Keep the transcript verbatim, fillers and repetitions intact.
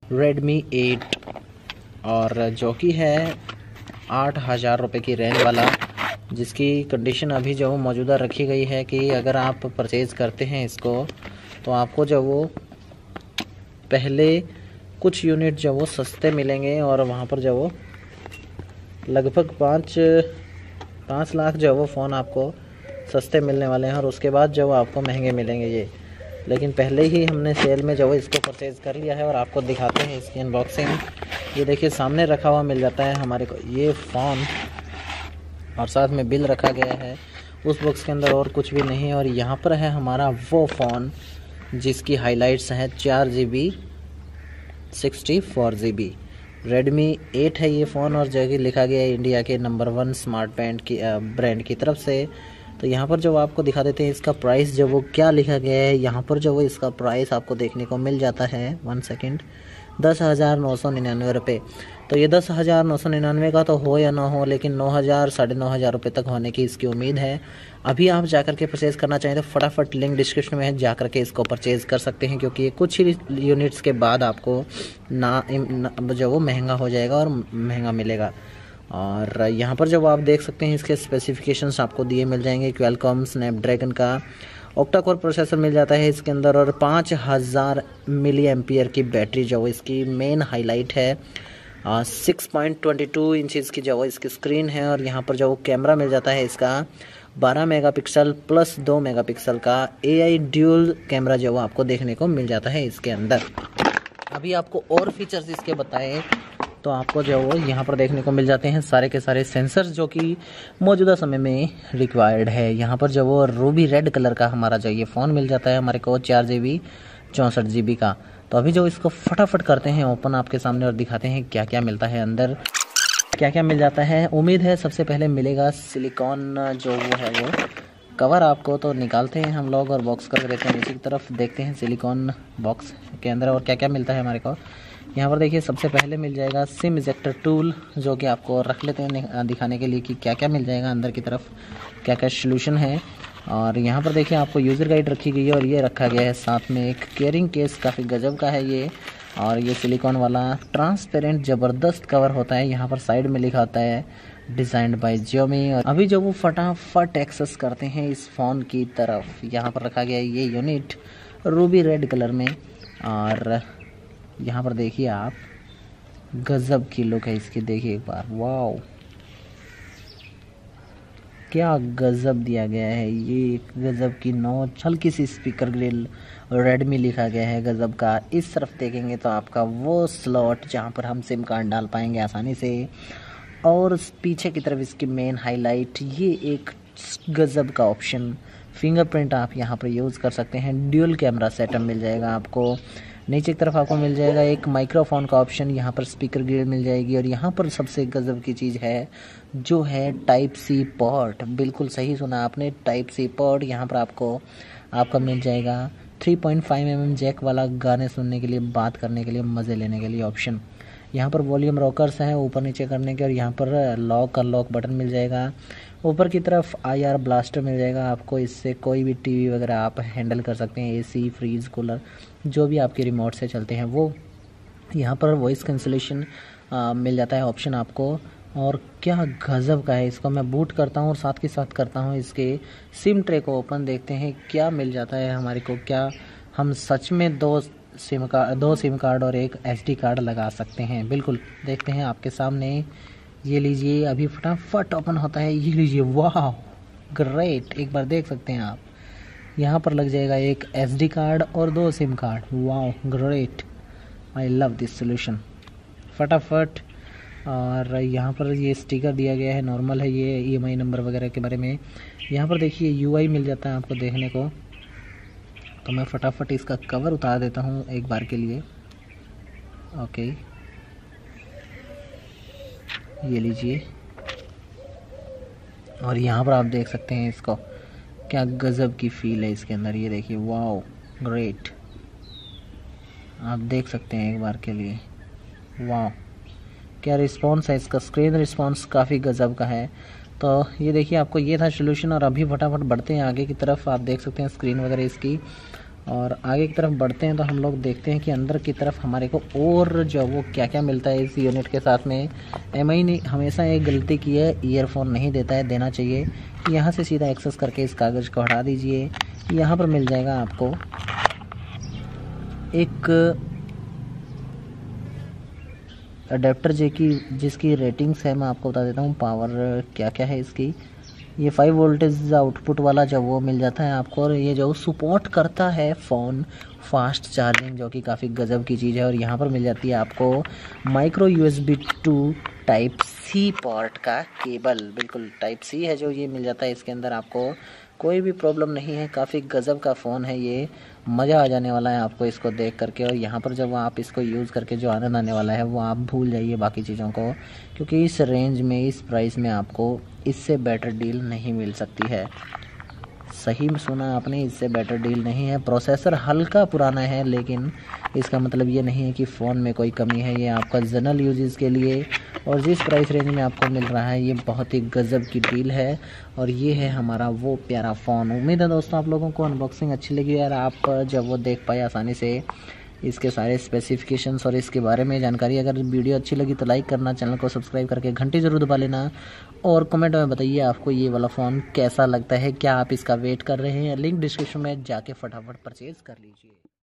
Redmi eight, और जो कि है आठ हज़ार रुपये की रेंज वाला, जिसकी कंडीशन अभी जो वो मौजूदा रखी गई है कि अगर आप परचेज़ करते हैं इसको तो आपको जो वो पहले कुछ यूनिट जो वो सस्ते मिलेंगे, और वहाँ पर जो वो लगभग पाँच पाँच लाख जो वो फ़ोन आपको सस्ते मिलने वाले हैं, और उसके बाद जो आपको महंगे मिलेंगे ये। लेकिन पहले ही हमने सेल में जो इसको परचेज़ कर लिया है और आपको दिखाते हैं इसकी अनबॉक्सिंग। ये देखिए सामने रखा हुआ मिल जाता है हमारे को ये फ़ोन, और साथ में बिल रखा गया है उस बॉक्स के अंदर, और कुछ भी नहीं। और यहाँ पर है हमारा वो फ़ोन जिसकी हाइलाइट्स हैं चार G B sixty four G B Redmi eight है ये फ़ोन, और जो कि लिखा गया है इंडिया के नंबर वन स्मार्ट बैंड की ब्रांड की तरफ से। तो यहाँ पर जो आपको दिखा देते हैं इसका प्राइस जो वो क्या लिखा गया है। यहाँ पर जो वो इसका प्राइस आपको देखने को मिल जाता है, वन सेकेंड, दस हज़ार नौ सौ निन्यानवे रुपये। तो ये दस हज़ार नौ सौ निन्यानवे का तो हो या ना हो, लेकिन नौ हज़ार साढ़े नौ हज़ार रुपये तक होने की इसकी उम्मीद है। अभी आप जाकर के परचेज़ करना चाहें तो फटाफट लिंक डिस्क्रिप्शन में है, जाकर के इसको परचेज़ कर सकते हैं, क्योंकि ये कुछ ही यूनिट्स के बाद आपको ना, ना जो वो महंगा हो जाएगा और महंगा मिलेगा। और यहाँ पर जब आप देख सकते हैं इसके स्पेसिफिकेशंस आपको दिए मिल जाएंगे। क्वालकॉम स्नैपड्रैगन का ऑक्टा कोर प्रोसेसर मिल जाता है इसके अंदर, और पाँच हज़ार मिली एम्पियर की बैटरी जो वो इसकी मेन हाईलाइट है। Six point twenty two inches की जो वो इसकी स्क्रीन है, और यहाँ पर जो वो कैमरा मिल जाता है इसका बारह मेगापिक्सल प्लस दो मेगापिक्सल का एआई ड्यूल कैमरा जो वो आपको देखने को मिल जाता है इसके अंदर। अभी आपको और फीचर्स इसके बताएं तो आपको जो वो यहाँ पर देखने को मिल जाते हैं सारे के सारे सेंसर्स जो कि मौजूदा समय में रिक्वायर्ड है। यहाँ पर जो वो रूबी रेड कलर का हमारा जो ये फ़ोन मिल जाता है हमारे को चार जी बी चौंसठ जी बी का। तो अभी जो इसको फटाफट करते हैं ओपन आपके सामने और दिखाते हैं क्या क्या मिलता है अंदर, क्या क्या मिल जाता है। उम्मीद है सबसे पहले मिलेगा सिलिकॉन जो वो है वो कवर आपको, तो निकालते हैं हम लोग और बॉक्स कर देते हैं नीचे की तरफ, देखते हैं सिलिकॉन बॉक्स के अंदर और क्या क्या मिलता है हमारे को। यहाँ पर देखिए सबसे पहले मिल जाएगा सिम इजेक्टर टूल, जो कि आपको रख लेते हैं दिखाने के लिए कि क्या क्या मिल जाएगा अंदर की तरफ, क्या क्या सोल्यूशन है। और यहाँ पर देखिए आपको यूज़र गाइड रखी गई है, और ये रखा गया है साथ में एक कैरिंग केस, काफ़ी गजब का है ये। और ये सिलिकॉन वाला ट्रांसपेरेंट ज़बरदस्त कवर होता है। यहाँ पर साइड में लिखा होता है डिज़ाइंड बाय जियोमी। और अभी जो वो फटाफट एक्सेस करते हैं इस फ़ोन की तरफ, यहाँ पर रखा गया है ये यूनिट रूबी रेड कलर में। और यहाँ पर देखिए आप गजब की लुक है इसकी, देखिए एक बार, वाओ क्या गजब दिया गया है। ये गजब की नोच, हल्की सी स्पीकर ग्रिल, रेडमी लिखा गया है गजब का। इस तरफ देखेंगे तो आपका वो स्लॉट जहाँ पर हम सिम कार्ड डाल पाएंगे आसानी से, और पीछे की तरफ इसकी मेन हाईलाइट, ये एक गजब का ऑप्शन फिंगरप्रिंट आप यहाँ पर यूज़ कर सकते हैं। ड्यूल कैमरा सेटअप मिल जाएगा आपको। नीचे की तरफ आपको मिल जाएगा एक माइक्रोफोन का ऑप्शन, यहाँ पर स्पीकर ग्रिल मिल जाएगी। और यहाँ पर सबसे गजब की चीज़ है जो है टाइप सी पोर्ट, बिल्कुल सही सुना आपने, टाइप सी पोर्ट। यहाँ पर आपको आपका मिल जाएगा three point five M M jack वाला गाने सुनने के लिए, बात करने के लिए, मज़े लेने के लिए ऑप्शन। यहाँ पर वॉल्यूम रॉकर्स हैं ऊपर नीचे करने के, और यहाँ पर लॉक अनलॉक बटन मिल जाएगा। ऊपर की तरफ आई आर ब्लास्टर मिल जाएगा आपको, इससे कोई भी टीवी वगैरह आप हैंडल कर सकते हैं, एसी, फ्रीज, कूलर, जो भी आपके रिमोट से चलते हैं वो। यहाँ पर वॉइस कैंसिलेशन मिल जाता है ऑप्शन आपको, और क्या गजब का है। इसको मैं बूट करता हूँ और साथ के साथ करता हूँ इसके सिम ट्रे को ओपन, देखते हैं क्या मिल जाता है हमारे को। क्या हम सच में दो सिम का दो सिम कार्ड और एक एसडी कार्ड लगा सकते हैं? बिल्कुल, देखते हैं आपके सामने। ये लीजिए, अभी फटाफट ओपन होता है, ये लीजिए, वाह ग्रेट, एक बार देख सकते हैं आप। यहाँ पर लग जाएगा एक एसडी कार्ड और दो सिम कार्ड, वाह great, I love this solution. फटाफट, और यहाँ पर ये स्टिकर दिया गया है, नॉर्मल है ये, ईएमआई नंबर वगैरह के बारे में। यहाँ पर देखिए यूआई मिल जाता है आपको देखने को। तो मैं फटाफट इसका कवर उतार देता हूँ एक बार के लिए। ओके, ये लीजिए, और यहाँ पर आप देख सकते हैं इसको, क्या गजब की फील है इसके अंदर। ये देखिए, वाओ ग्रेट, आप देख सकते हैं एक बार के लिए, वाह क्या रिस्पॉन्स है इसका, स्क्रीन रिस्पॉन्स काफ़ी गजब का है। तो ये देखिए आपको ये था सोल्यूशन। और अभी फटाफट बढ़ते हैं आगे की तरफ। आप देख सकते हैं स्क्रीन वगैरह इसकी और आगे की तरफ बढ़ते हैं तो हम लोग देखते हैं कि अंदर की तरफ हमारे को और जो वो क्या क्या मिलता है इस यूनिट के साथ में। एम आई ने हमेशा एक गलती की है, ईयरफोन नहीं देता है, देना चाहिए। यहाँ से सीधा एक्सेस करके इस कागज़ को हटा दीजिए। यहाँ पर मिल जाएगा आपको एक अडेप्टर जे की जिसकी रेटिंग्स है, मैं आपको बता देता हूँ पावर क्या क्या है इसकी। ये फाइव वोल्टेज आउटपुट वाला जो वो मिल जाता है आपको, और ये जो सपोर्ट करता है फ़ोन फास्ट चार्जिंग, जो कि काफ़ी गजब की चीज़ है। और यहाँ पर मिल जाती है आपको micro USB to type C port का केबल, बिल्कुल टाइप सी है जो ये मिल जाता है इसके अंदर। आपको कोई भी प्रॉब्लम नहीं है, काफ़ी गजब का फ़ोन है ये, मज़ा आ जाने वाला है आपको इसको देख करके। और यहाँ पर जब आप इसको यूज़ करके जो आनंद आने वाला है वो आप भूल जाइए बाकी चीज़ों को, क्योंकि इस रेंज में इस प्राइस में आपको इससे बेटर डील नहीं मिल सकती है। सही में सुना आपने, इससे बेटर डील नहीं है। प्रोसेसर हल्का पुराना है, लेकिन इसका मतलब ये नहीं है कि फ़ोन में कोई कमी है। ये आपका जनरल यूजेस के लिए और जिस प्राइस रेंज में आपको मिल रहा है, ये बहुत ही गजब की डील है। और ये है हमारा वो प्यारा फ़ोन। उम्मीद है दोस्तों आप लोगों को अनबॉक्सिंग अच्छी लगी और आप जब वो देख पाए आसानी से इसके सारे स्पेसिफिकेशंस और इसके बारे में जानकारी। अगर वीडियो अच्छी लगी तो लाइक करना, चैनल को सब्सक्राइब करके घंटी ज़रूर दबा लेना, और कमेंट में बताइए आपको ये वाला फ़ोन कैसा लगता है, क्या आप इसका वेट कर रहे हैं। लिंक डिस्क्रिप्शन में जाके फटाफट परचेज़ कर लीजिए।